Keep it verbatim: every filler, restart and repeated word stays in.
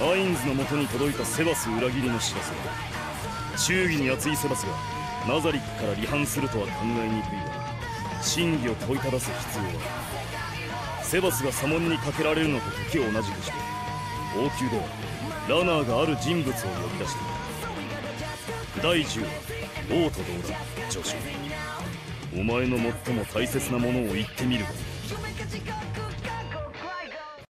ハインズのもとに届いたセバス裏切りの知らせ。忠義に熱いセバスがナザリックから離反するとは考えにくいが、真偽を問いただす必要はある。セバスが左門にかけられるのと時を同じくして、王宮ではラナーがある人物を呼び出している。だいじゅうわ、王と同だ、助手。お前の最も大切なものを言ってみるがいい。